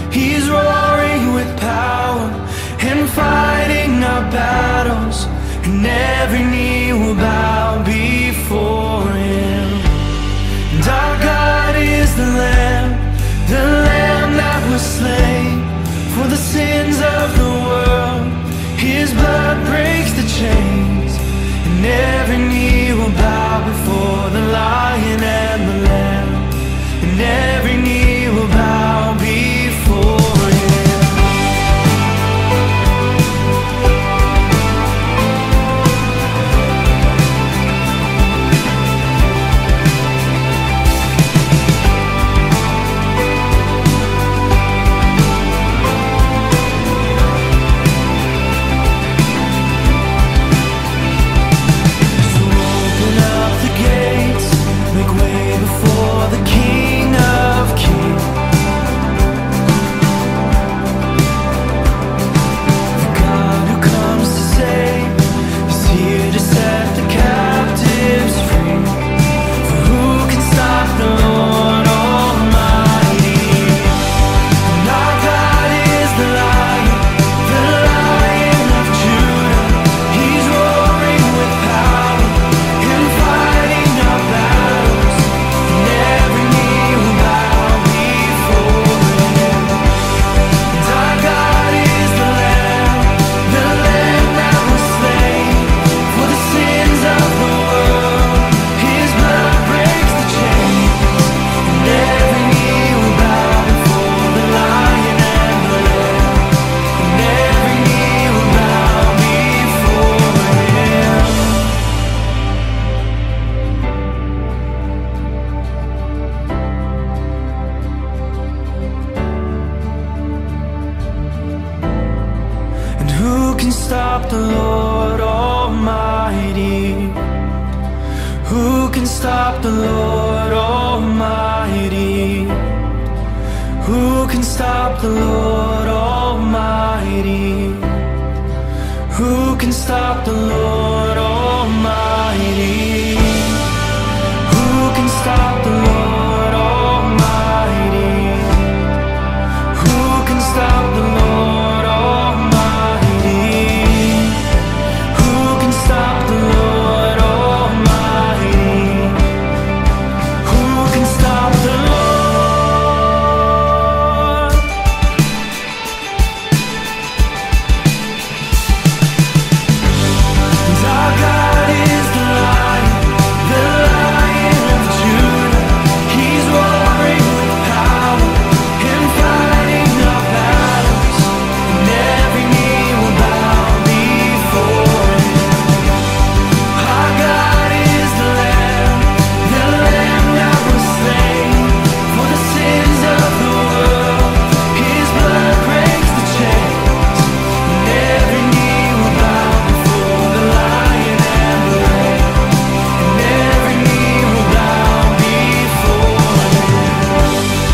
He's roaring with power and fighting our battles, and every knee will bow before him. And our God is the Lamb that was slain for the sins of the world. His blood breaks the chains, and every knee will bow before the Lion and the Lamb, and every knee will bow before him. So open up the gates, make way before the King of Kings. The God who comes to save is here to set the captives free. For who can stop the Lord Almighty? And our God is the Lion of Judah. He's roaring with power and fighting our battles, and every knee will bow before him. And our God is the Lamb that was slain for the sins of the world. His blood breaks the chains, and every knee will bow before the Lion and the Lamb, and every knee will bow before him. And who can stop the Lord Almighty? Who can stop the Lord Almighty? Who can stop the Lord Almighty? Who can stop the Lord Almighty? Who can stop the Lord Almighty? Who can stop the Lord Almighty? Who can stop the Lord Almighty? Who can stop the Lord? And our God is the Lion of Judah. He's roaring with power and fighting our battles, and every knee will bow before him. Our God is the Lamb that was slain for the sins of the world. His blood breaks the chains, and every knee will bow before the Lion and the Lamb, and every knee will bow before him.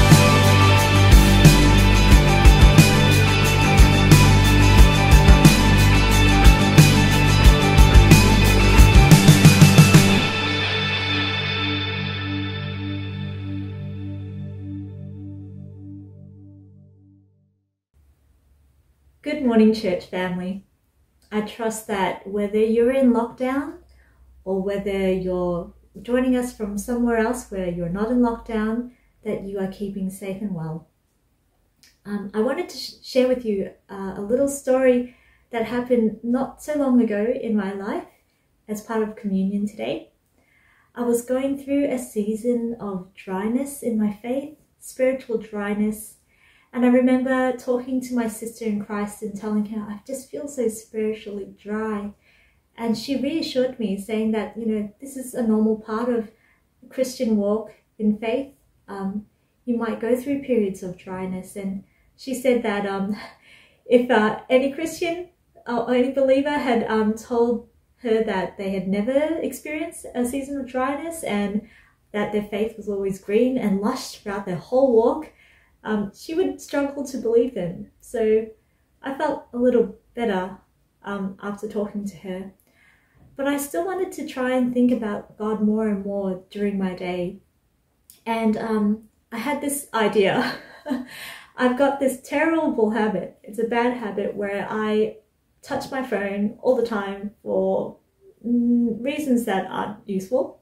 Good morning, church family. I trust that whether you're in lockdown or whether you're joining us from somewhere else where you're not in lockdown, that you are keeping safe and well. I wanted to share with you a little story that happened not so long ago in my life as part of communion today. I was going through a season of dryness in my faith, spiritual dryness. And I remember talking to my sister in Christ and telling her, I just feel so spiritually dry. And she reassured me, saying that, this is a normal part of the Christian walk in faith. You might go through periods of dryness. And she said that if any Christian or any believer had told her that they had never experienced a season of dryness and that their faith was always green and lush throughout their whole walk, she would struggle to believe them. So I felt a little better after talking to her. But I still wanted to try and think about God more and more during my day. And I had this idea. I've got this terrible habit. It's a bad habit where I touch my phone all the time for reasons that aren't useful.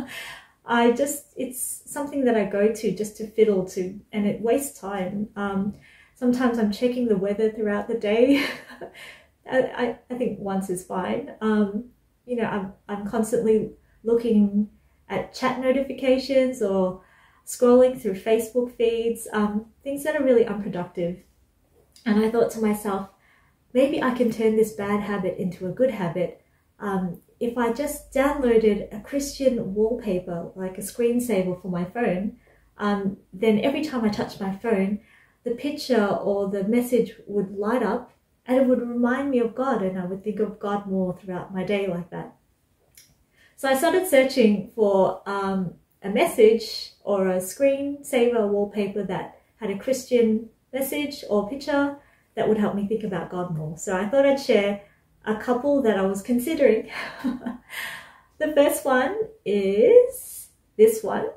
It's something that I go to just to fiddle to, and it wastes time. Sometimes I'm checking the weather throughout the day. I think once is fine. You know, I'm constantly looking at chat notifications or scrolling through Facebook feeds, things that are really unproductive. And I thought to myself, maybe I can turn this bad habit into a good habit. If I just downloaded a Christian wallpaper, like a screensaver for my phone, then every time I touch my phone, the picture or the message would light up and it would remind me of God, and I would think of God more throughout my day like that. So I started searching for a message or a screensaver wallpaper that had a Christian message or picture that would help me think about God more. So I thought I'd share a couple that I was considering. The first one is this one.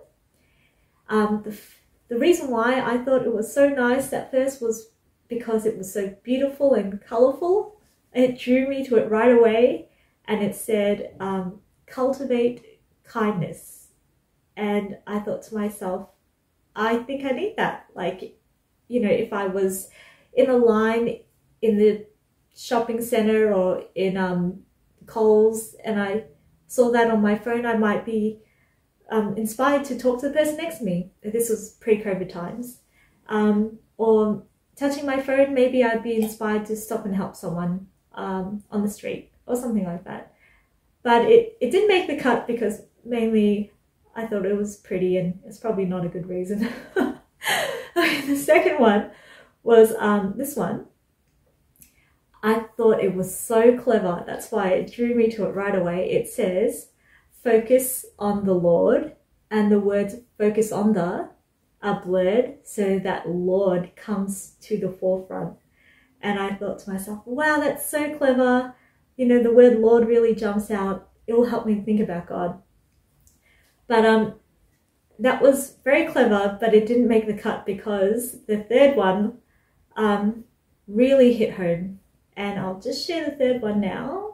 The reason why I thought it was so nice at first was because it was so beautiful and colorful. It drew me to it right away, and it said, cultivate kindness. And I thought to myself, I think I need that. Like, you know, if I was in a line in the shopping center or in Coles and I saw that on my phone, I might be inspired to talk to the person next to me. This was pre-COVID times. Or touching my phone, maybe I'd be inspired to stop and help someone on the street or something like that. But it didn't make the cut because mainly I thought it was pretty, and it's probably not a good reason. Okay, the second one was this one. I thought it was so clever. That's why it drew me to it right away. It says, focus on the Lord, and the words focus on the are blurred so that Lord comes to the forefront. And I thought to myself, wow, that's so clever. You know, the word Lord really jumps out. It will help me think about God. But that was very clever, but it didn't make the cut because the third one really hit home. And I'll just share the third one now.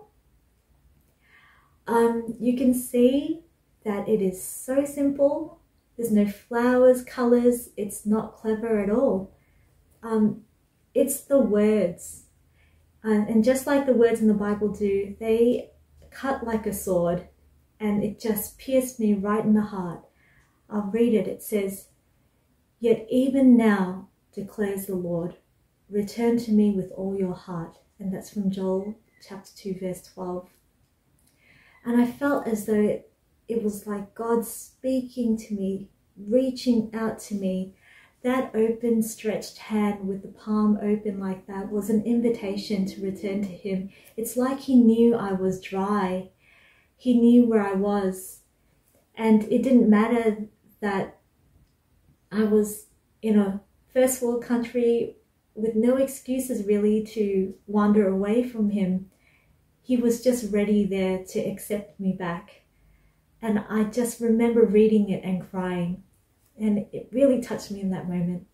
You can see that it is so simple. There's no flowers, colors. It's not clever at all. It's the words. And just like the words in the Bible do, they cut like a sword, and it just pierced me right in the heart. I'll read it. It says, yet even now, declares the Lord, return to me with all your heart. And that's from Joel chapter 2, verse 12. And I felt as though it was like God speaking to me, reaching out to me. That open, stretched hand with the palm open like that was an invitation to return to him. It's like he knew I was dry. He knew where I was. And it didn't matter that I was in a first world country with no excuses really to wander away from him. He was just ready there to accept me back. And I just remember reading it and crying. And it really touched me in that moment.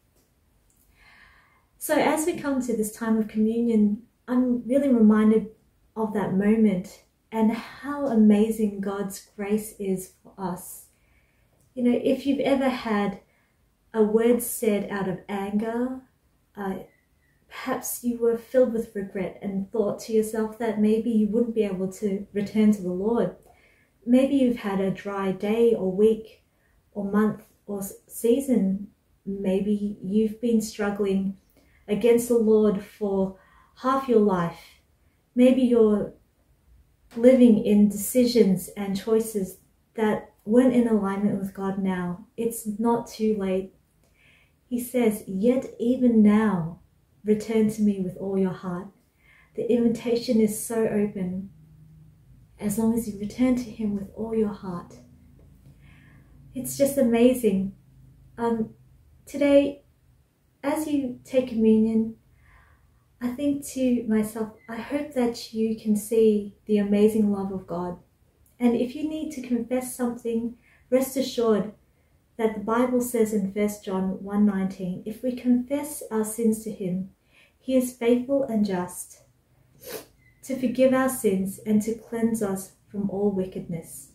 So as we come to this time of communion, I'm really reminded of that moment and how amazing God's grace is for us. You know, if you've ever had a word said out of anger, perhaps you were filled with regret and thought to yourself that maybe you wouldn't be able to return to the Lord. Maybe you've had a dry day or week or month or season. Maybe you've been struggling against the Lord for half your life. Maybe you're living in decisions and choices that weren't in alignment with God now. It's not too late. He says, yet even now, return to me with all your heart. The invitation is so open. As long as you return to him with all your heart. It's just amazing. Today, as you take communion, I think to myself, I hope that you can see the amazing love of God. And if you need to confess something, rest assured that the Bible says in 1 John 1:19, if we confess our sins to him, he is faithful and just to forgive our sins and to cleanse us from all wickedness.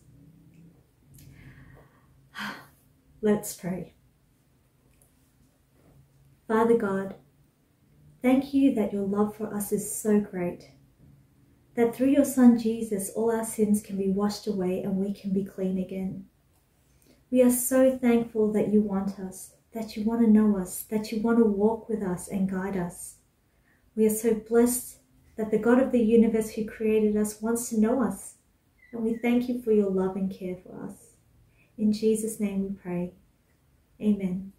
Let's pray. Father God, thank you that your love for us is so great, that through your Son Jesus, all our sins can be washed away and we can be clean again. We are so thankful that you want us, that you want to know us, that you want to walk with us and guide us. We are so blessed that the God of the universe who created us wants to know us, and we thank you for your love and care for us. In Jesus' name we pray. Amen.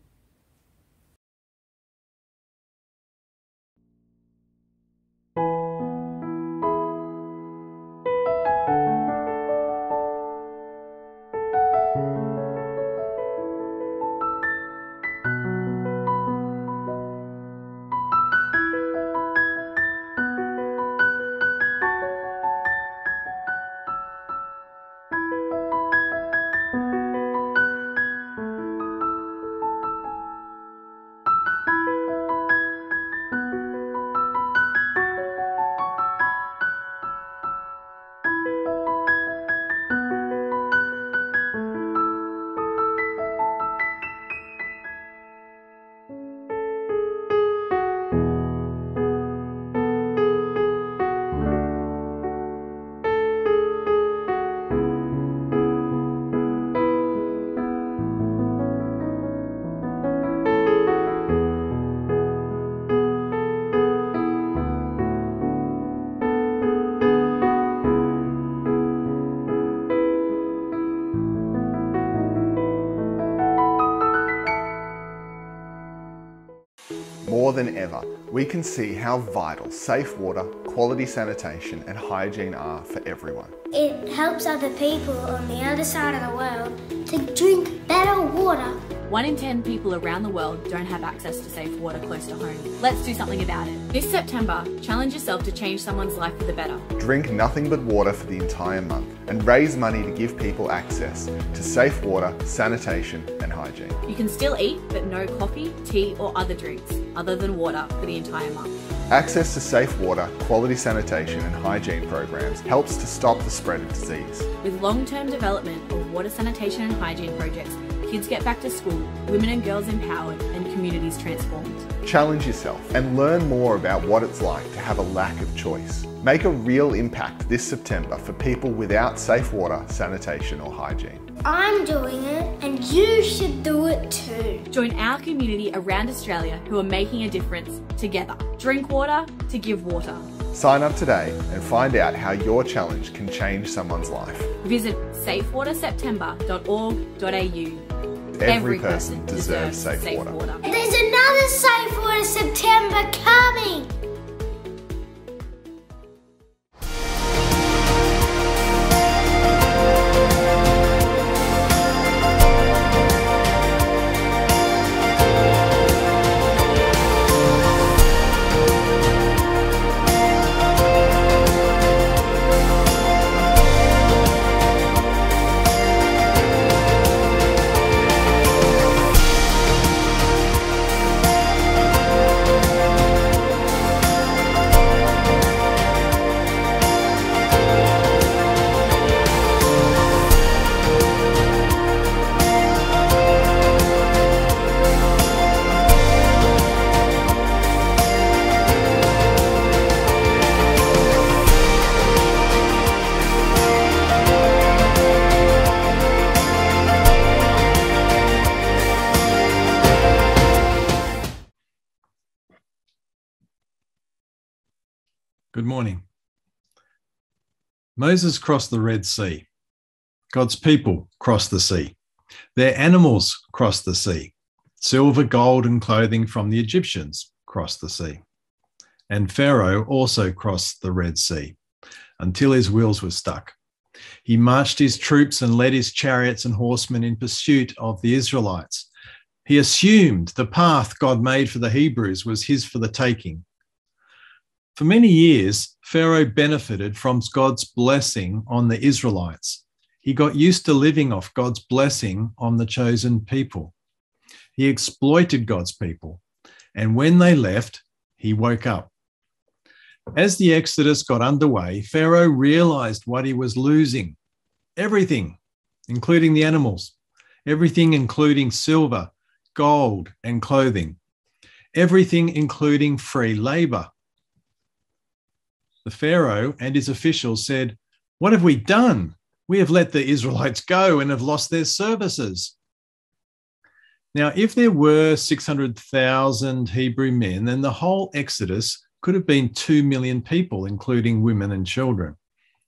More than ever, we can see how vital safe water, quality sanitation and hygiene are for everyone. It helps other people on the other side of the world to drink better water. 1 in 10 people around the world don't have access to safe water close to home. Let's do something about it. This September, challenge yourself to change someone's life for the better. Drink nothing but water for the entire month and raise money to give people access to safe water, sanitation and hygiene. You can still eat, but no coffee, tea or other drinks other than water for the entire month. Access to safe water, quality sanitation and hygiene programs helps to stop the spread of disease. With long-term development of water sanitation and hygiene projects, kids get back to school, women and girls empowered and communities transformed. Challenge yourself and learn more about what it's like to have a lack of choice. Make a real impact this September for people without safe water, sanitation or hygiene. I'm doing it and you should do it too. Join our community around Australia who are making a difference together. Drink water to give water. Sign up today and find out how your challenge can change someone's life. Visit safewaterseptember.org.au. Every person deserves safe water. There's another Safe Water September coming. Good morning. Moses crossed the Red Sea. God's people crossed the sea. Their animals crossed the sea. Silver, gold, and clothing from the Egyptians crossed the sea. And Pharaoh also crossed the Red Sea until his wheels were stuck. He marched his troops and led his chariots and horsemen in pursuit of the Israelites. He assumed the path God made for the Hebrews was his for the taking. For many years, Pharaoh benefited from God's blessing on the Israelites. He got used to living off God's blessing on the chosen people. He exploited God's people. And when they left, he woke up. As the Exodus got underway, Pharaoh realized what he was losing. Everything, including the animals. Everything, including silver, gold, and clothing. Everything, including free labor. The Pharaoh and his officials said, "What have we done? We have let the Israelites go and have lost their services." Now, if there were 600,000 Hebrew men, then the whole Exodus could have been 2 million people, including women and children.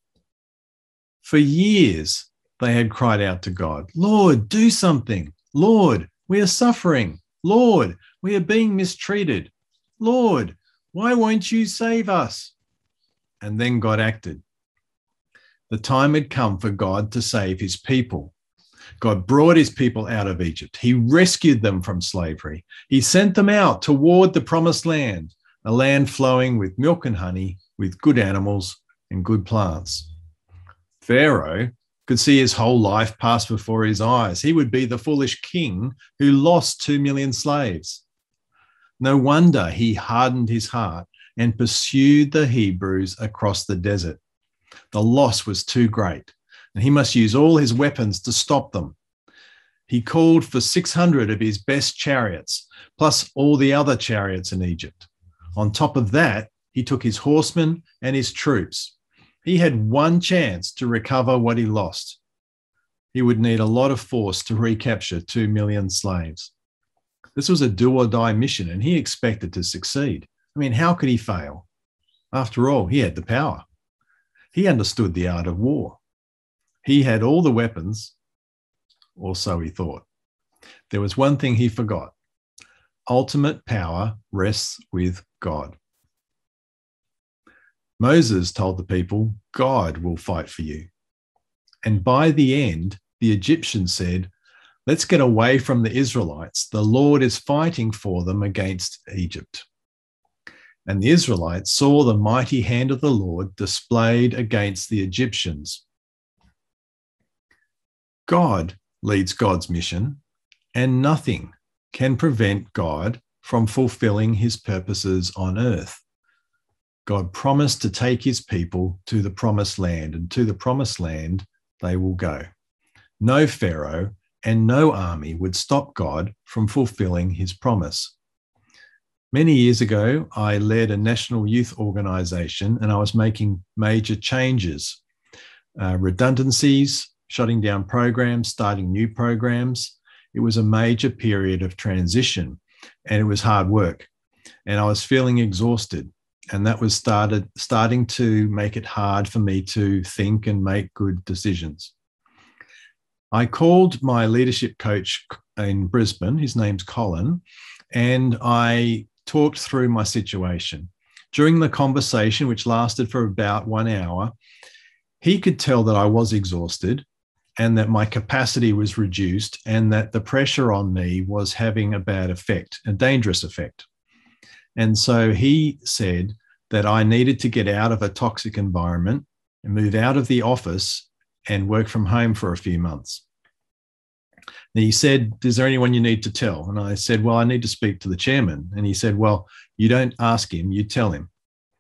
For years, they had cried out to God, "Lord, do something. Lord, we are suffering. Lord, we are being mistreated. Lord, why won't you save us?" And then God acted. The time had come for God to save his people. God brought his people out of Egypt. He rescued them from slavery. He sent them out toward the promised land, a land flowing with milk and honey, with good animals and good plants. Pharaoh could see his whole life pass before his eyes. He would be the foolish king who lost 2 million slaves. No wonder he hardened his heart and pursued the Hebrews across the desert. The loss was too great, and he must use all his weapons to stop them. He called for 600 of his best chariots, plus all the other chariots in Egypt. On top of that, he took his horsemen and his troops. He had one chance to recover what he lost. He would need a lot of force to recapture 2 million slaves. This was a do-or-die mission, and he expected to succeed. I mean, how could he fail? After all, he had the power. He understood the art of war. He had all the weapons, or so he thought. There was one thing he forgot. Ultimate power rests with God. Moses told the people, "God will fight for you." And by the end, the Egyptians said, "Let's get away from the Israelites. The Lord is fighting for them against Egypt." And the Israelites saw the mighty hand of the Lord displayed against the Egyptians. God leads God's mission, and nothing can prevent God from fulfilling his purposes on earth. God promised to take his people to the promised land, and to the promised land they will go. No Pharaoh and no army would stop God from fulfilling his promise. Many years ago, I led a national youth organization, and I was making major changes, redundancies, shutting down programs, starting new programs. It was a major period of transition, and it was hard work. And I was feeling exhausted, and that was starting to make it hard for me to think and make good decisions. I called my leadership coach in Brisbane, his name's Colin, and I talked through my situation. During the conversation, which lasted for about 1 hour, he could tell that I was exhausted and that my capacity was reduced and that the pressure on me was having a bad effect, a dangerous effect. And so he said that I needed to get out of a toxic environment and move out of the office and work from home for a few months. And he said, "Is there anyone you need to tell?" And I said, "Well, I need to speak to the chairman." And he said, "Well, you don't ask him, you tell him."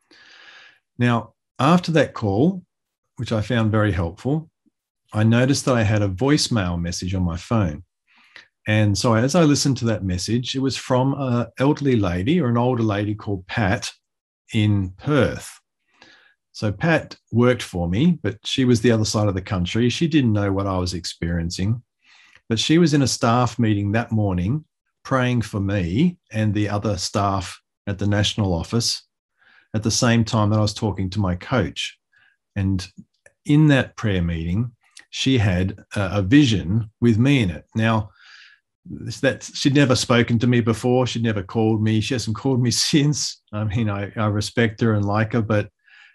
Now, after that call, which I found very helpful, I noticed that I had a voicemail message on my phone. And so as I listened to that message, it was from an elderly lady or an older lady called Pat in Perth. So Pat worked for me, but she was the other side of the country. She didn't know what I was experiencing. But she was in a staff meeting that morning praying for me and the other staff at the national office at the same time that I was talking to my coach. And in that prayer meeting, she had a vision with me in it. Now, she'd never spoken to me before. She'd never called me. She hasn't called me since. I mean, I respect her and like her, but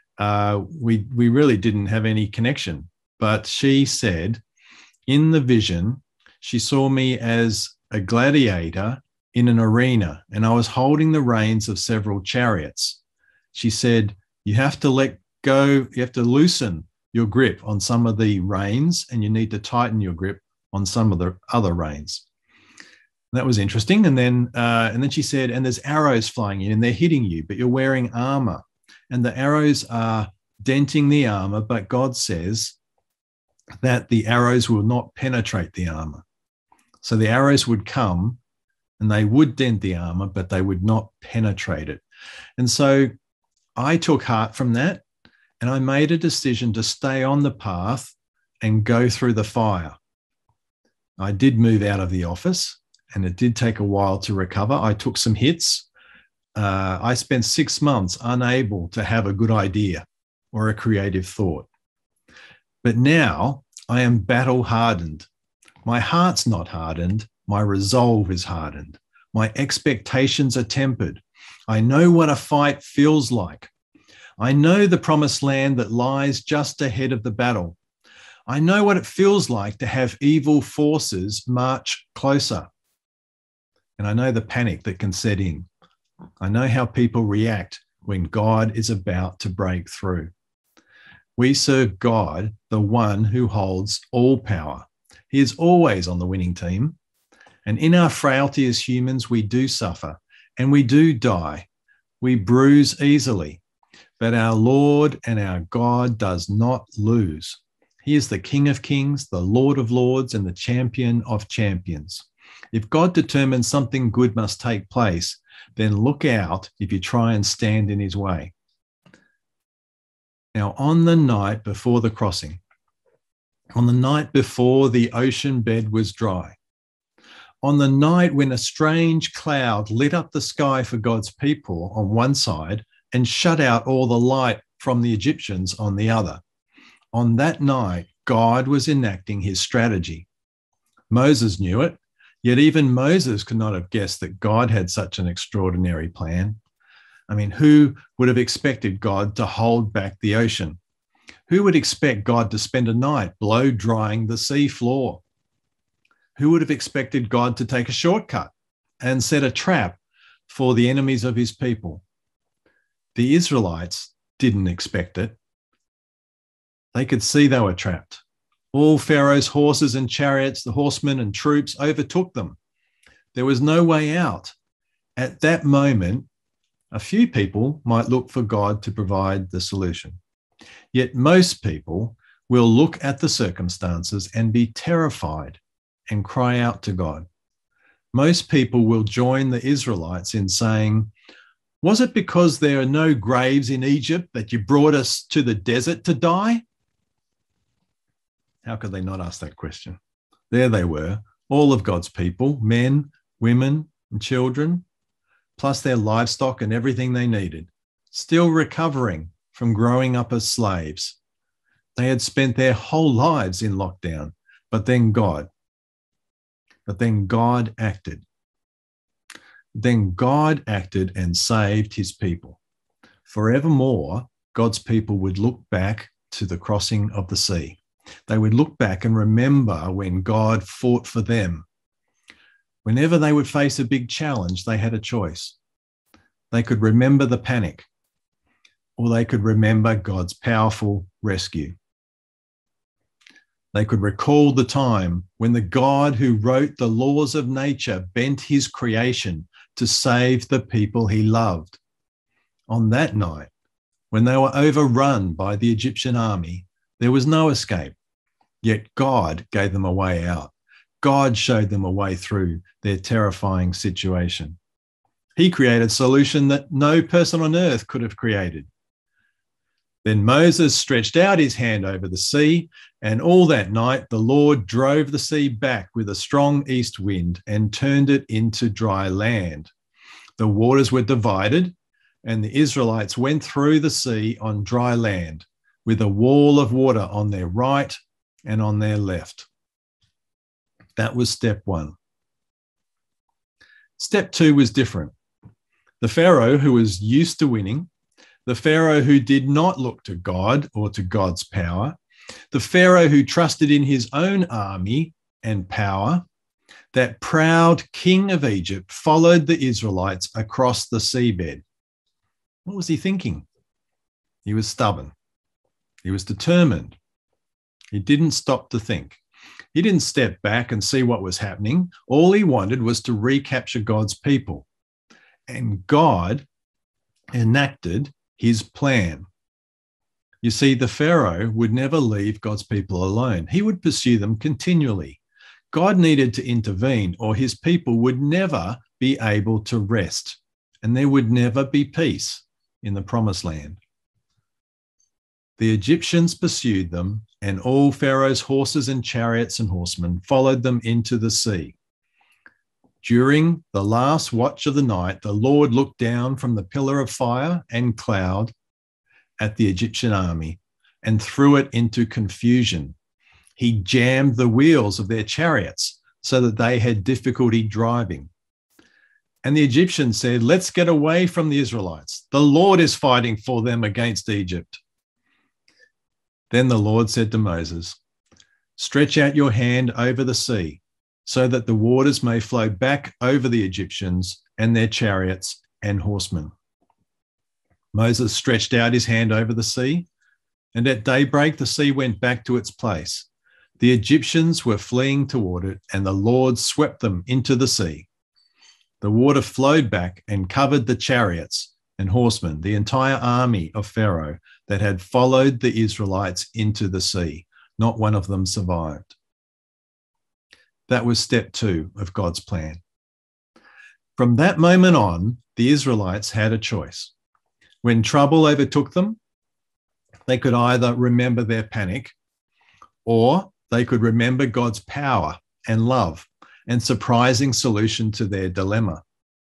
we really didn't have any connection. But she said in the vision, she saw me as a gladiator in an arena, and I was holding the reins of several chariots. She said, "You have to let go, you have to loosen your grip on some of the reins, and you need to tighten your grip on some of the other reins. That was interesting. And then she said, and there's arrows flying in and they're hitting you, but you're wearing armor. And the arrows are denting the armor, but God says that the arrows will not penetrate the armor. So the arrows would come and they would dent the armor, but they would not penetrate it. And so I took heart from that, and I made a decision to stay on the path and go through the fire. I did move out of the office, and it did take a while to recover. I took some hits. I spent 6 months unable to have a good idea or a creative thought. But now I am battle hardened. My heart's not hardened. My resolve is hardened. My expectations are tempered. I know what a fight feels like. I know the promised land that lies just ahead of the battle. I know what it feels like to have evil forces march closer. And I know the panic that can set in. I know how people react when God is about to break through. We serve God, the one who holds all power. He is always on the winning team. And in our frailty as humans, we do suffer and we do die. We bruise easily. But our Lord and our God does not lose. He is the King of Kings, the Lord of Lords, and the Champion of Champions. If God determines something good must take place, then look out if you try and stand in his way. Now, on the night before the crossing, on the night before the ocean bed was dry, on the night when a strange cloud lit up the sky for God's people on one side and shut out all the light from the Egyptians on the other, on that night, God was enacting his strategy. Moses knew it, yet even Moses could not have guessed that God had such an extraordinary plan. I mean, who would have expected God to hold back the ocean? Who would expect God to spend a night blow drying the sea floor? Who would have expected God to take a shortcut and set a trap for the enemies of his people? The Israelites didn't expect it. They could see they were trapped. All Pharaoh's horses and chariots, the horsemen and troops overtook them. There was no way out. At that moment, a few people might look for God to provide the solution. Yet most people will look at the circumstances and be terrified and cry out to God. Most people will join the Israelites in saying, "Was it because there are no graves in Egypt that you brought us to the desert to die?" How could they not ask that question? There they were, all of God's people, men, women, and children, plus their livestock and everything they needed, still recovering from growing up as slaves. They had spent their whole lives in lockdown, but then God acted. Then God acted and saved his people. Forevermore, God's people would look back to the crossing of the sea. They would look back and remember when God fought for them. Whenever they would face a big challenge, they had a choice. They could remember the panic, or they could remember God's powerful rescue. They could recall the time when the God who wrote the laws of nature bent his creation to save the people he loved. On that night, when they were overrun by the Egyptian army, there was no escape, yet God gave them a way out. God showed them a way through their terrifying situation. He created a solution that no person on earth could have created. Then Moses stretched out his hand over the sea, and all that night the Lord drove the sea back with a strong east wind and turned it into dry land. The waters were divided, and the Israelites went through the sea on dry land, with a wall of water on their right and on their left. That was step one. Step two was different. The Pharaoh who was used to winning, the Pharaoh who did not look to God or to God's power, the Pharaoh who trusted in his own army and power, that proud king of Egypt followed the Israelites across the seabed. What was he thinking? He was stubborn. He was determined. He didn't stop to think. He didn't step back and see what was happening. All he wanted was to recapture God's people. And God enacted his plan. You see, the Pharaoh would never leave God's people alone. He would pursue them continually. God needed to intervene, or his people would never be able to rest, and there would never be peace in the promised land. The Egyptians pursued them, and all Pharaoh's horses and chariots and horsemen followed them into the sea. During the last watch of the night, the Lord looked down from the pillar of fire and cloud at the Egyptian army and threw it into confusion. He jammed the wheels of their chariots so that they had difficulty driving. And the Egyptians said, "Let's get away from the Israelites. The Lord is fighting for them against Egypt." Then the Lord said to Moses, "Stretch out your hand over the sea so that the waters may flow back over the Egyptians and their chariots and horsemen." Moses stretched out his hand over the sea, and at daybreak the sea went back to its place. The Egyptians were fleeing toward it, and the Lord swept them into the sea. The water flowed back and covered the chariots and horsemen, the entire army of Pharaoh that had followed the Israelites into the sea. Not one of them survived. That was step 2 of God's plan. From that moment on, the Israelites had a choice. When trouble overtook them, they could either remember their panic, or they could remember God's power and love and surprising solution to their dilemma.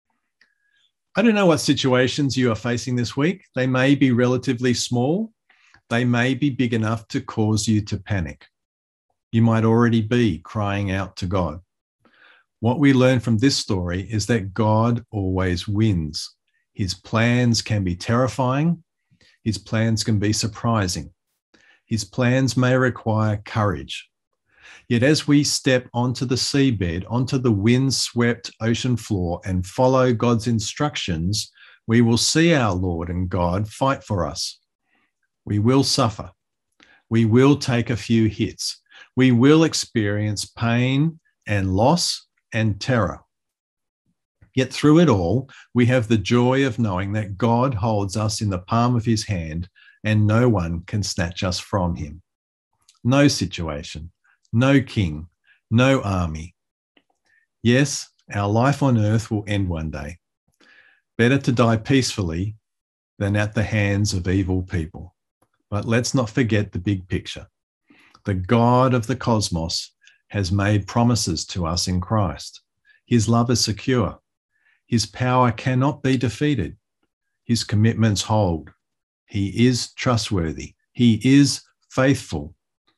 I don't know what situations you are facing this week. They may be relatively small. They may be big enough to cause you to panic. You might already be crying out to God. What we learn from this story is that God always wins. His plans can be terrifying. His plans can be surprising. His plans may require courage. Yet as we step onto the seabed, onto the wind-swept ocean floor and follow God's instructions, we will see our Lord and God fight for us. We will suffer. We will take a few hits. We will experience pain and loss and terror. Yet through it all, we have the joy of knowing that God holds us in the palm of his hand and no one can snatch us from him. No situation, no king, no army. Yes, our life on earth will end one day. Better to die peacefully than at the hands of evil people. But let's not forget the big picture. The God of the cosmos has made promises to us in Christ. His love is secure. His power cannot be defeated. His commitments hold. He is trustworthy. He is faithful.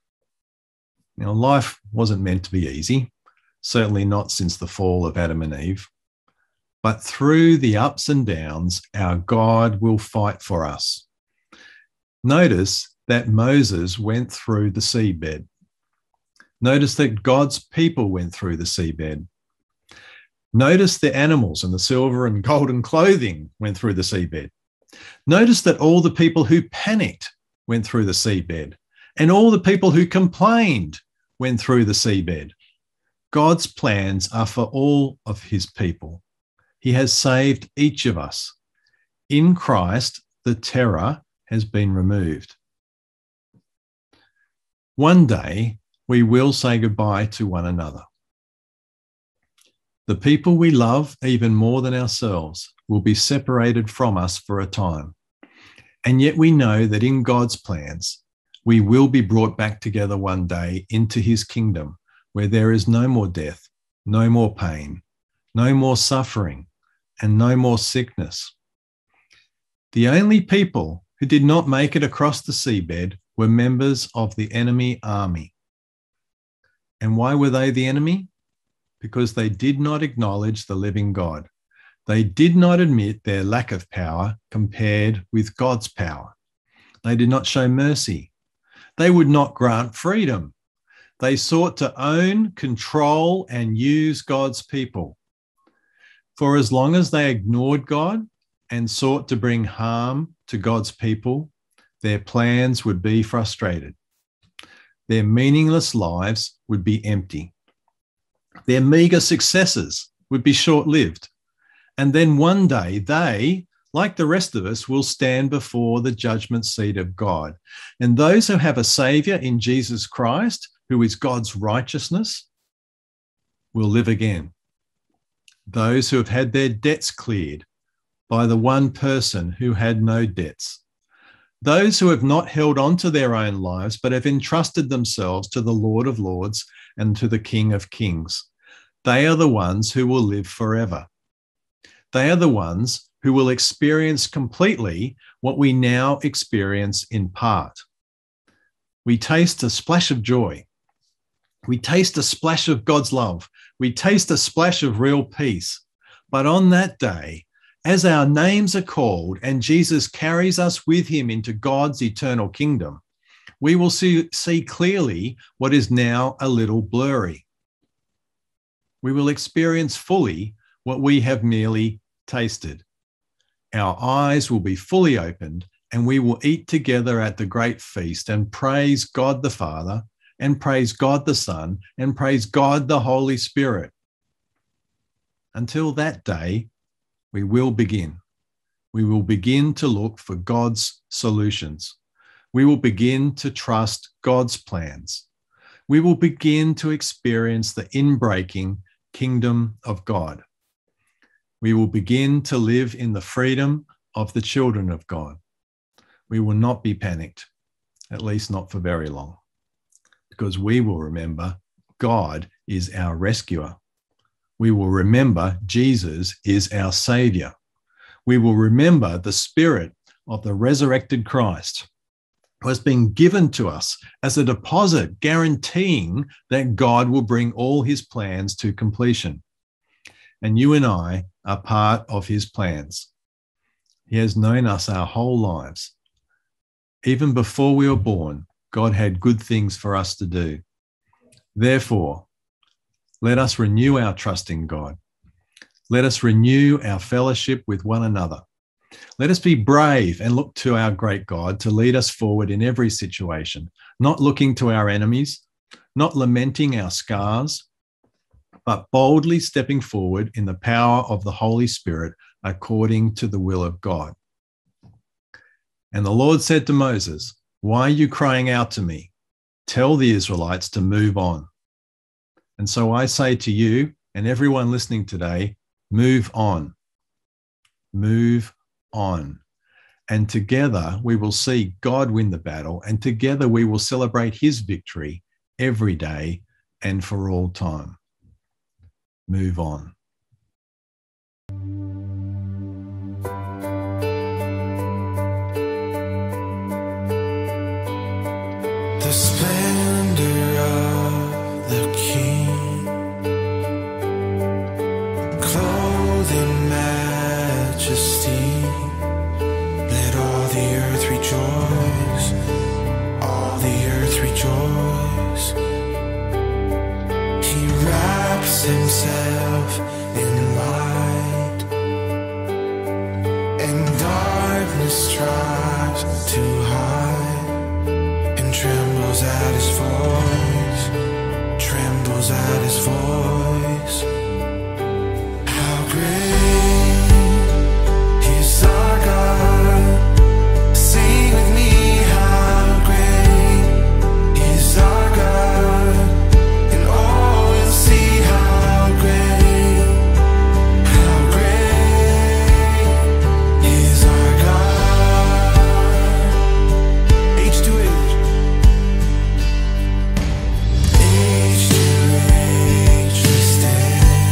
Now, life wasn't meant to be easy, certainly not since the fall of Adam and Eve. But through the ups and downs, our God will fight for us. Notice that Moses went through the seabed. Notice that God's people went through the seabed. Notice the animals and the silver and golden clothing went through the seabed. Notice that all the people who panicked went through the seabed, and all the people who complained went through the seabed. God's plans are for all of his people. He has saved each of us. In Christ, the terror has been removed. One day, we will say goodbye to one another. The people we love even more than ourselves will be separated from us for a time. And yet we know that in God's plans, we will be brought back together one day into his kingdom, where there is no more death, no more pain, no more suffering, and no more sickness. The only people who did not make it across the seabed were members of the enemy army. And why were they the enemy? Because they did not acknowledge the living God. They did not admit their lack of power compared with God's power. They did not show mercy. They would not grant freedom. They sought to own, control, and use God's people. For as long as they ignored God and sought to bring harm to God's people, their plans would be frustrated. their meaningless lives would be empty. Their meager successes would be short-lived. And then one day they, like the rest of us, will stand before the judgment seat of God. And those who have a Saviour in Jesus Christ, who is God's righteousness, will live again. Those who have had their debts cleared by the one person who had no debts. Those who have not held on to their own lives, but have entrusted themselves to the Lord of Lords and to the King of Kings. They are the ones who will live forever. They are the ones who will experience completely what we now experience in part. We taste a splash of joy. We taste a splash of God's love. We taste a splash of real peace. But on that day, as our names are called and Jesus carries us with him into God's eternal kingdom, we will see clearly what is now a little blurry. We will experience fully what we have merely tasted. Our eyes will be fully opened and we will eat together at the great feast and praise God the Father and praise God the Son and praise God the Holy Spirit. Until that day, we will begin. We will begin to look for God's solutions. We will begin to trust God's plans. We will begin to experience the inbreaking kingdom of God. We will begin to live in the freedom of the children of God. We will not be panicked, at least not for very long, because we will remember God is our rescuer. We will remember Jesus is our Saviour. We will remember the Spirit of the resurrected Christ who has been given to us as a deposit, guaranteeing that God will bring all his plans to completion. And you and I are part of his plans. He has known us our whole lives. Even before we were born, God had good things for us to do. Therefore, let us renew our trust in God. Let us renew our fellowship with one another. Let us be brave and look to our great God to lead us forward in every situation, not looking to our enemies, not lamenting our scars, but boldly stepping forward in the power of the Holy Spirit according to the will of God. And the Lord said to Moses, "Why are you crying out to me? Tell the Israelites to move on." And so I say to you and everyone listening today, move on. Move on. And together we will see God win the battle, and together we will celebrate his victory every day and for all time. Move on. The splendor of the King, clothed in majesty, let all the earth rejoice, all the earth rejoice. He wraps himself in light, and darkness tries to hide, and trembles at his voice, trembles at his voice. How great is our God? Sing with me, how great is our God? And all will see how great is our God. Age to age, age to age we stand.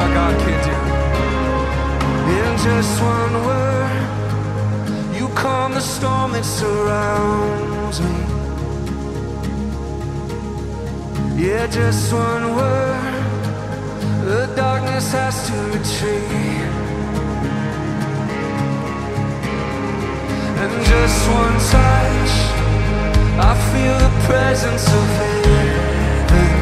our God can't do. In just one word, you calm the storm that surrounds me. Yeah, just one word, the darkness has to retreat. And just one touch, I feel the presence of heaven.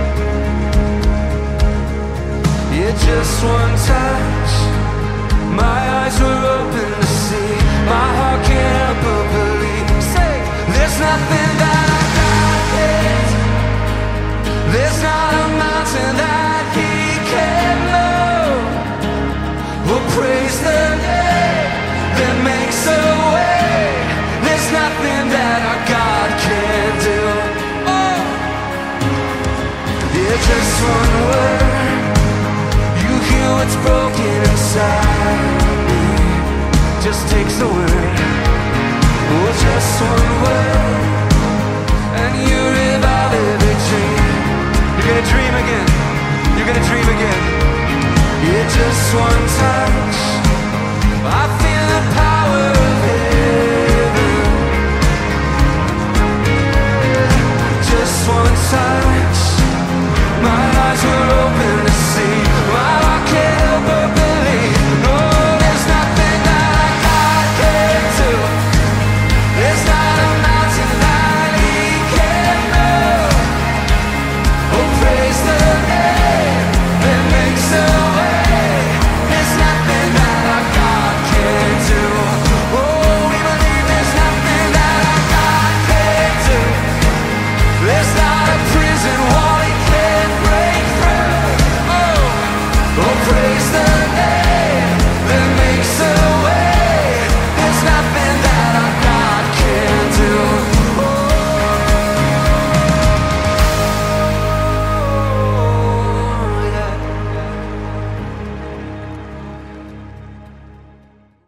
Yeah, just one touch, my eyes were open to see. My heart can't help but believe. Say, there's nothing that I can't. There's not a mountain that He can't move. We'll praise the name that makes a way. There's nothing that our God can't do. Oh, yeah, just one word, you heal what's broken inside me. Just takes a word, oh, just one word, and you revive every dream. You're gonna dream again. You're gonna dream again. Yeah, just one time.